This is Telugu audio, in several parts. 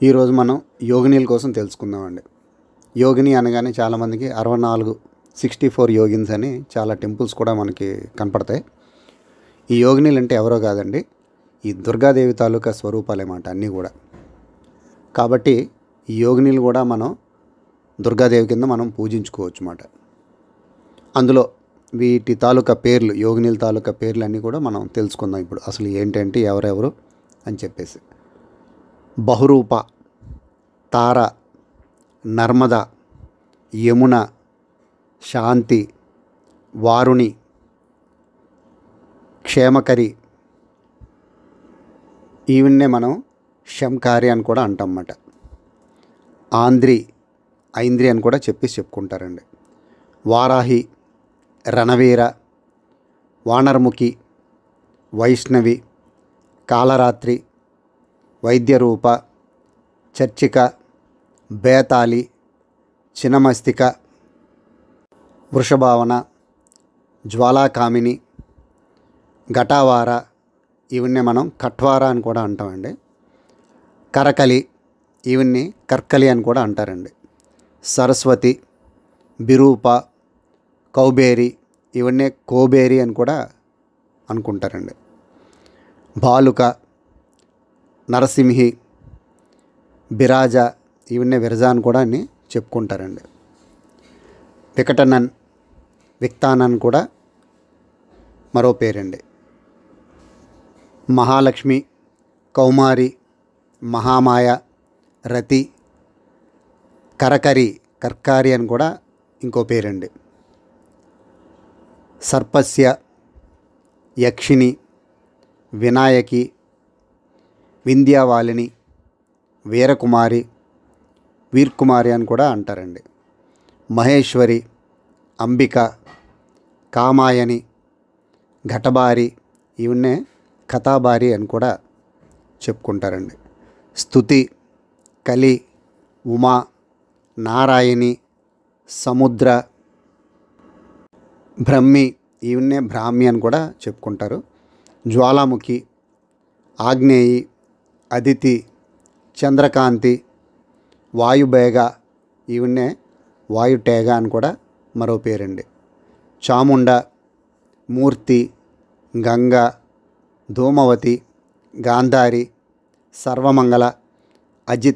ఈరోజు మనం యోగినీల కోసం తెలుసుకుందామండి. యోగిని అనగానే చాలామందికి 64 యోగిన్స్ అని చాలా టెంపుల్స్ కూడా మనకి కనపడతాయి. ఈ యోగినీలు అంటే ఎవరో కాదండి, ఈ దుర్గాదేవి తాలూకా స్వరూపాలేమాట అన్నీ కూడా. కాబట్టి ఈ యోగినీలు కూడా మనం దుర్గాదేవి కింద మనం పూజించుకోవచ్చు అన్నమాట. అందులో వీటి తాలూకా పేర్లు, యోగినీల తాలూకా పేర్లు అన్నీ కూడా మనం తెలుసుకుందాం ఇప్పుడు. అసలు ఏంటంటే ఎవరెవరు అని చెప్పేసి. బహురూప, తార, నర్మద, యమున, శాంతి, వారుణి, క్షేమకరి, ఈవెన్నే మనం శంకారి అని కూడా అంటాం అన్నమాట. ఆంధ్రి, ఐంద్రి అని కూడా చెప్పుకుంటారండి. వారాహి, రణవీర, వానర్ముఖి, వైష్ణవి, కాలరాత్రి, వైద్యరూప, చర్చిక, బేతాళి, చినమస్తిక, వృషభావన, జ్వాలాకామిని, ఘటావార, ఇవన్నీ మనం కట్వార అని కూడా అంటామండి. కరకలి, ఇవన్నీ కర్కలి అని కూడా అంటారండి. సరస్వతి, బిరూప, కౌబేరి, ఇవన్నీ కోబేరి అని కూడా అనుకుంటారండి. బాలుక, నరసింహి, బిరాజ, ఇవన్నీ విరజ అని కూడా అని చెప్పుకుంటారండి. వికటనన్, విక్తానన్ కూడా మరో పేరండి. మహాలక్ష్మి, కౌమారి, మహామాయ, రతి, కరకరి, కర్కారి అని కూడా ఇంకో పేరండి. సర్పస్య, యక్షిణి, వినాయకి, వింధ్యావాలిని, వీరకుమారి, వీర్కుమారి అని కూడా అంటారండి. మహేశ్వరి, అంబిక, కామాయని, ఘటబారి, ఇవన్నే కథాబారి అని కూడా చెప్పుకుంటారండి. స్తుతి, కలి, ఉమా, నారాయణి, సముద్ర, బ్రహ్మి, ఇవన్నే బ్రాహ్మి అని కూడా చెప్పుకుంటారు. జ్వాలాముఖి, ఆగ్నేయి, అదితి, చంద్రకాంతి, వాయుబేగ, ఇవన్నే వాయుటేగ అని కూడా మరో పేరండి. చాముండ, మూర్తి, గంగ, ధూమవతి, గాంధారి, సర్వమంగళ, అజిత,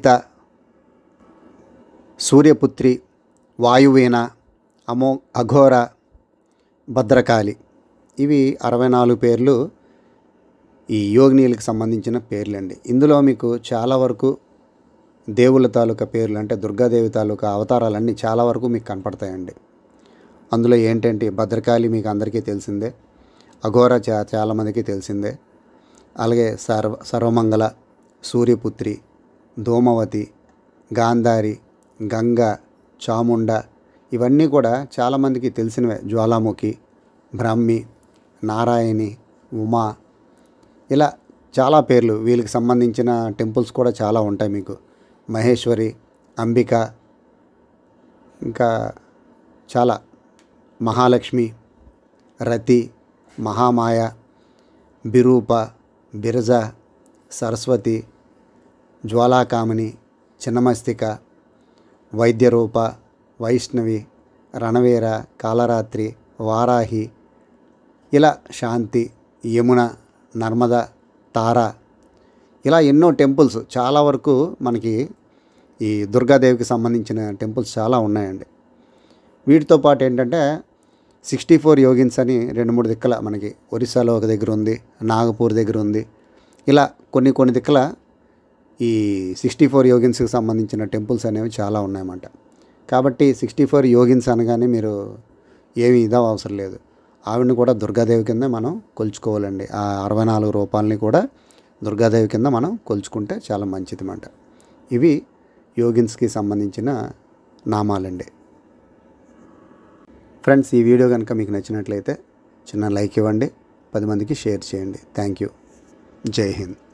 సూర్యపుత్రి, వాయువీణ, అఘోర, భద్రకాళి, ఇవి 64 పేర్లు ఈ యోగినీలకు సంబంధించిన పేర్లండి. ఇందులో మీకు చాలా వరకు దేవుళ్ళ తాలూకా పేర్లు అంటే దుర్గాదేవి తాలూకా అవతారాలన్నీ చాలా వరకు మీకు కనపడతాయండి. అందులో ఏంటంటే భద్రకాళి మీకు అందరికీ తెలిసిందే, అఘోర చాలామందికి తెలిసిందే, అలాగే సర్వమంగళ, సూర్యపుత్రి, ధూమవతి, గాంధారి, గంగ, చాముండ, ఇవన్నీ కూడా చాలామందికి తెలిసినవే. జ్వాలాముఖి, బ్రాహ్మి, నారాయణి, ఉమా, ఇలా చాలా పేర్లు వీళ్ళకి సంబంధించిన టెంపుల్స్ కూడా చాలా ఉంటాయి మీకు. మహేశ్వరి, అంబిక, ఇంకా చాలా, మహాలక్ష్మి, రతి, మహామాయ, బిరూప, బిరజ, సరస్వతి, జ్వాలాకామిని, చిన్నమస్తిక, వైద్యరూప, వైష్ణవి, రణవీర, కాలరాత్రి, వారాహి, ఇలా శాంతి, యమున, నర్మద, తార, ఇలా ఎన్నో టెంపుల్స్ చాలా వరకు మనకి ఈ దుర్గాదేవికి సంబంధించిన టెంపుల్స్ చాలా ఉన్నాయండి. వీటితో పాటు ఏంటంటే 64 యోగిన్స్ అని 2-3 దిక్కల మనకి ఒరిస్సాలో ఒక దగ్గర ఉంది, నాగపూర్ దగ్గర ఉంది, ఇలా కొన్ని దిక్కల ఈ 64 యోగిన్స్కి సంబంధించిన టెంపుల్స్ అనేవి చాలా ఉన్నాయన్నమాట. కాబట్టి 64 యోగిన్స్ అనగానే మీరు ఏమీ అవసరం లేదు, ఆవిడని కూడా దుర్గాదేవి కింద మనం కొలుచుకోవాలండి. ఆ 64 రూపాయలని కూడా దుర్గాదేవి కింద మనం కొలుచుకుంటే చాలా మంచిది అన్నమాట. ఇవి యోగిన్స్కి సంబంధించిన నామాలండి. ఫ్రెండ్స్, ఈ వీడియో కనుక మీకు నచ్చినట్లయితే చిన్న లైక్ ఇవ్వండి, 10 మందికి షేర్ చేయండి. Thank you. జై హింద్.